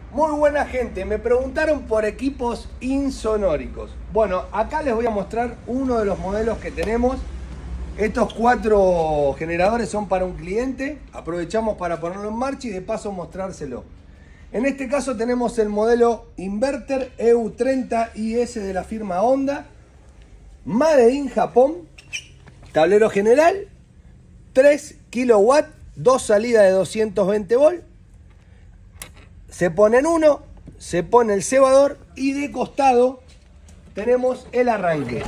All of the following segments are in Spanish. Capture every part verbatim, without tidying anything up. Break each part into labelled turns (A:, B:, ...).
A: Muy buena gente, me preguntaron por equipos insonóricos. Bueno, acá les voy a mostrar uno de los modelos que tenemos. Estos cuatro generadores son para un cliente. Aprovechamos para ponerlo en marcha y de paso mostrárselo. En este caso tenemos el modelo Inverter E U treinta I S de la firma Honda. Made in Japón. Tablero general. tres kilowatts. Dos salidas de doscientos veinte volts. Se pone en uno, se pone el cebador y de costado tenemos el arranque.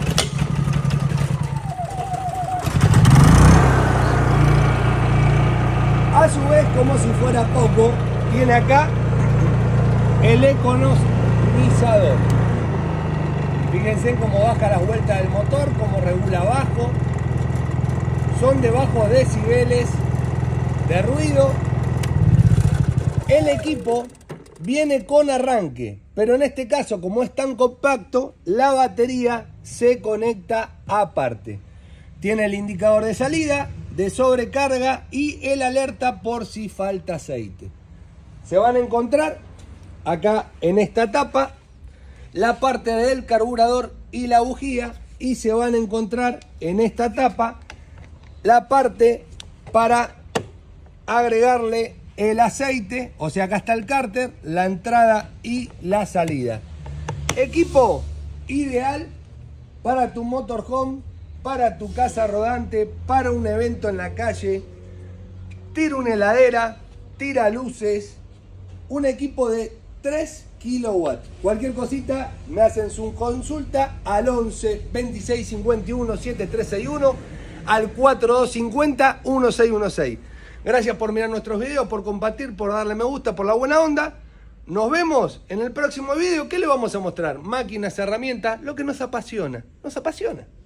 A: A su vez, como si fuera poco, tiene acá el economizador. Fíjense cómo baja las vueltas del motor, cómo regula bajo. Son de bajos decibeles de ruido. El equipo viene con arranque, pero en este caso, como es tan compacto, la batería se conecta aparte. Tiene el indicador de salida, de sobrecarga y el alerta por si falta aceite. Se van a encontrar acá en esta tapa la parte del carburador y la bujía, y se van a encontrar en esta tapa la parte para agregarle el aceite, o sea, acá está el cárter, la entrada y la salida. Equipo ideal para tu motorhome, para tu casa rodante, para un evento en la calle. Tira una heladera, tira luces, un equipo de tres kilowatts. Cualquier cosita me hacen su consulta al once, veintiséis, cincuenta y uno, setenta y tres sesenta y uno, al cuarenta y dos cincuenta, dieciséis dieciséis. Gracias por mirar nuestros videos, por compartir, por darle me gusta, por la buena onda. Nos vemos en el próximo video. ¿Qué le vamos a mostrar? Máquinas, herramientas, lo que nos apasiona. Nos apasiona.